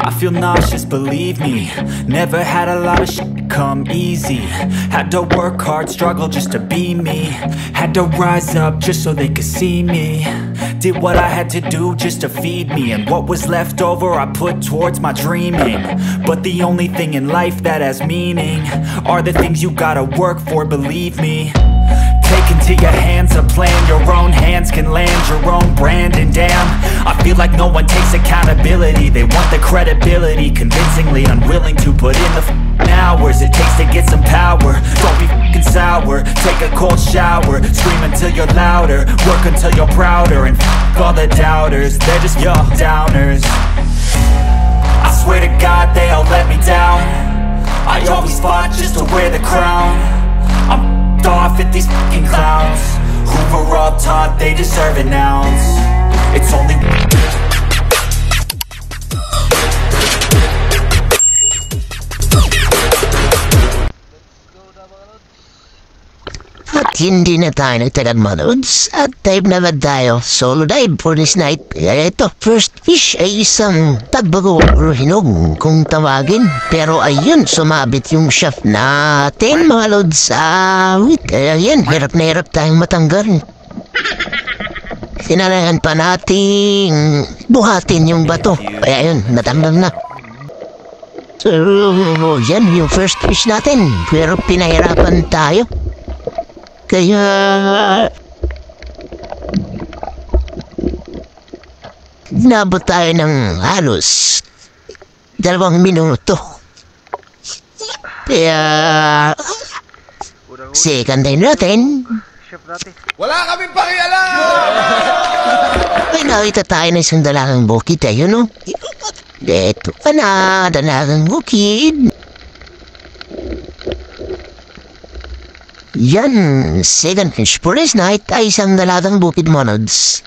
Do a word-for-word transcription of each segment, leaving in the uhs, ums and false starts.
I feel nauseous, believe me. Never had a lot of shit come easy. Had to work hard, struggle just to be me. Had to rise up just so they could see me. Did what I had to do just to feed me. And what was left over I put towards my dreaming. But the only thing in life that has meaning are the things you gotta work for, believe me. Take into your hands a plan. Your own hands can land your own brand. And damn, I feel like no one takes accountability. They want the credibility, convincingly unwilling to put in the f***ing hours it takes to get some power. Don't be f***ing sour, take a cold shower. Scream until you're louder, work until you're prouder. And f*** all the doubters, they're just your downers. I swear to God they all let me down. I always fought just to wear the crown. I'm off at these fucking clowns who were all taught they deserve an ounce. It's only at hindi na tayo nagtagal manods at dive na ba tayo solo dive for this night. Kaya ito, first fish ay isang tagbago or hinog kung tawagin, pero ayun, sumabit yung shaft natin mga lods. Ah, wait, kaya yan, hirap na hirap tayong matanggal. Kailangan pa nating buhatin yung bato, kaya yun, natanggal na. So yan yung first fish natin, pero pinahirapan tayo. Kaya nabot tayo ng halos dalawang minuto. Kaya second time natin. Wala kaming pakialam! Ay, nakita tayo na isang dalagang bukid. Ayun, no? Ito ka na, dalagang bukid. Yan, second fish for this night ay isang dalagang bukid monods.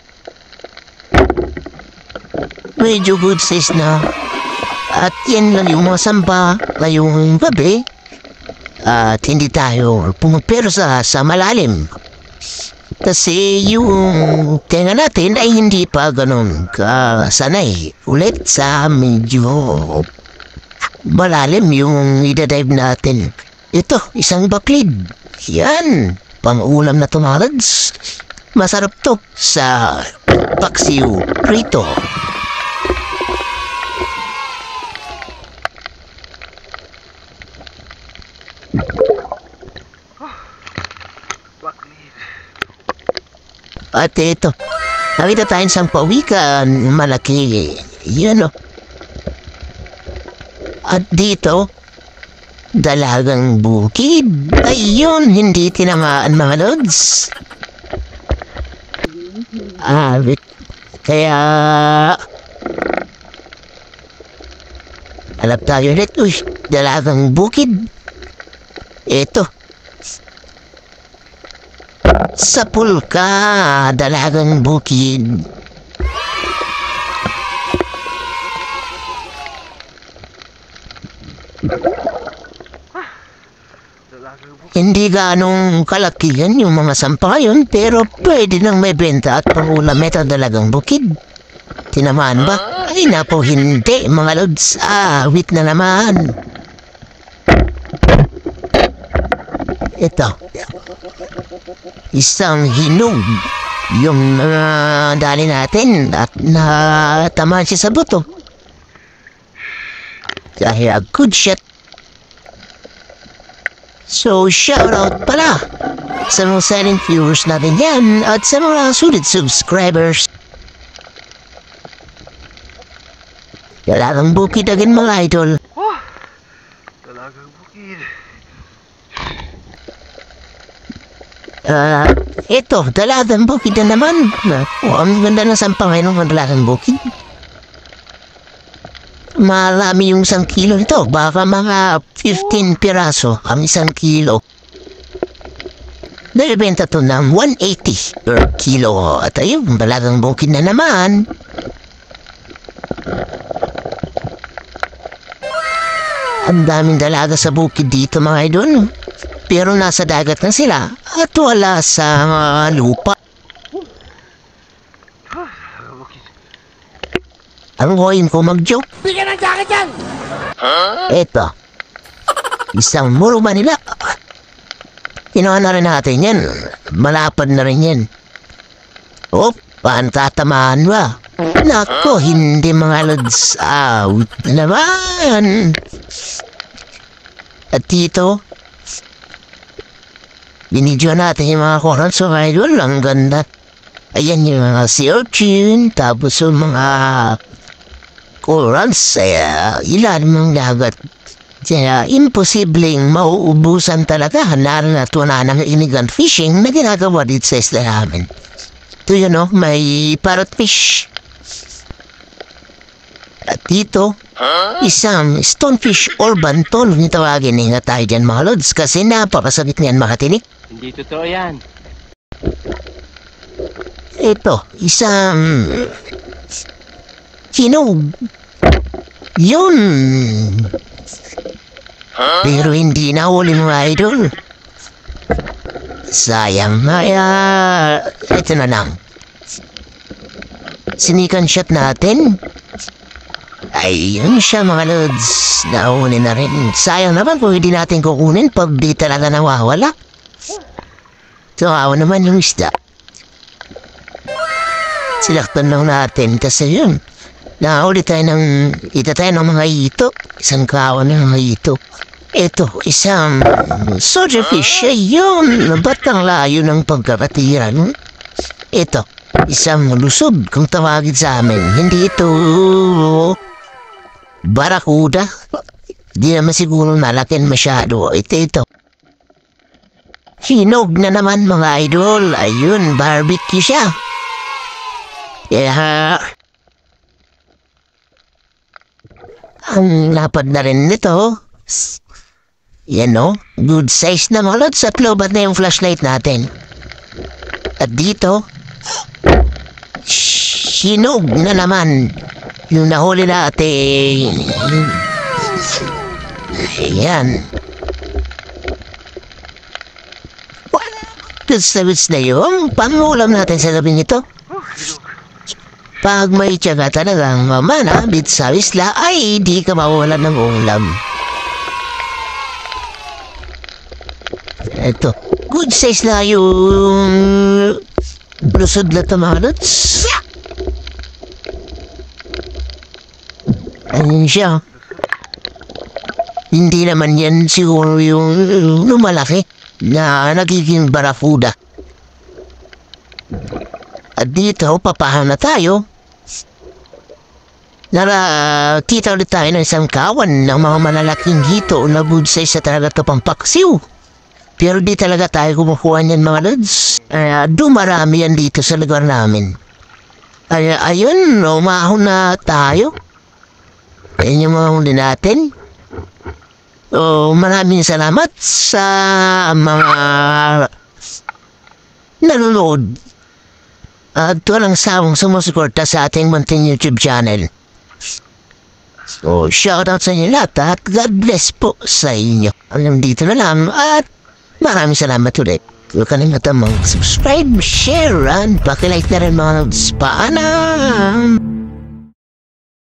Medyo good size na. At yan lang yung mga samba ngayong gabi. At hindi tayo pumapero sa, sa malalim. Kasi yung tenga natin ay hindi pa ganun kasanay. Ulit sa medyo malalim yung idadive natin. Ito, isang baklid. Yan, pang-ulam na tumalads. Masarap to sa paksiw prito. At ito, nakita tayo sa pawikan, malaki. Yan o. At dito, dalagang bukid. Ayun, hindi tinamaan mga lods. Ah, kaya alap tayo ulit. Uy, dalagang bukid. Ito. Sa pulka, dalagang bukid. Hindi ganong kalaki yan yung mga sampayon, pero pwede nang may benta at pangulam ito dalagang bukid. Tinamaan ba? Ay napo, hindi mga lods. Ah, wait na naman. Ito. Isang hinog yung uh, dali natin at natamaan siya sa buto. Kaya good shot. So, shoutout pala sa mga silent viewers natin yan at sa mga sulit subscribers. Dalagang bukid agad mga idol. Oh, dalagang bukid. Ah, uh, ito, dalagang bukid na naman. Oh, ang ganda ng sampangay ng dalagang bukid. Marami yung isang kilo nito. Baka mga fifteen piraso ang isang kilo. Nalibenta to ng one eighty per kilo. At ayun, dalagang bukid na naman. Ang daming dalaga sa bukid dito mga idol. Pero nasa dagat na sila at wala sa uh, lupa. Ang hoyin ko mag-joke. Bigyan ng jacket yan! Eto. Isang muro Manila. Kinuha na rin natin yan. Malapad na rin yan. Oh, paano tatamaan ba? Nako, hindi mga lods. Out naman. At dito, binidyo natin yung mga corals of idol. Ang ganda. Ayan yung mga sea urchin. Tapos yung mga corals. Ay, ilalim ng dagat. Kaya imposibleng mauubusan talaga lalo na tuna ng illegal fishing na ginagawa dito sa isla namin. Ito yun o, may parrotfish. At dito, isang stonefish or banton yung tawagin nga tayo dyan mga lods kasi napakasakit niyan makatinik. Hindi totoo yan. Ito, isang hinog. Yun. Pero hindi na huli mga idol. Sayang nga. Ito na lang. Sinikan shot natin. Ayun siya mga lods. Nahuli na rin. Sayang naman kung hindi natin kukunin pag di talaga nawawala. Tukawa naman yung isda. Silaktan lang natin kasi yun. Nahuli tayo ng, ita tayo ng mga hito. Isang kawan ng mga hito. Ito, isang soldier fish. Ayun, ba't ang layo ng pagkakatiran? Ito, isang lusog kung tawagin sa amin. Hindi ito barakuda. Di naman siguro nalakin masyado. Ito, ito. Hinog na naman mga idol. Ayun, barbecue siya. Kaya, ang lapad na rin nito. Yan o, good size na mga lods at lobat na yung flashlight natin. At dito, sinog na naman yung nahuli natin. Ayan. Good service na yung pangulam natin sa gabing ito. Pag may tiyaga talagang mamana, bit sa isla, ay di ka mawalan ng ulam. Ito, good size na yung lusod na tamalots. Ayun siya. Hindi naman yan siguro yung lumalaki na nagiging barafuda. At dito, papahan na tayo. Nakita ulit tayo ng isang kawan ng mga malalaking hito na good size sa talaga ito pampaksiw. Pero di talaga tayo kumukuha niyan mga lods. Uh, dumarami yan dito sa lugar namin. Ay, ayun, umahon na tayo. Ayun yung mga huli natin. So, maraming salamat sa mga nanonood. At uh, walang sawang sumusuporta sa ating munting YouTube channel. So, shoutout sa inyo lahat at God bless po sa inyo. Hanggang dito na lang at maraming salamat ulit. Huwag kalimutan mag-subscribe, share, and pakilike na rin mga lods. Paalam!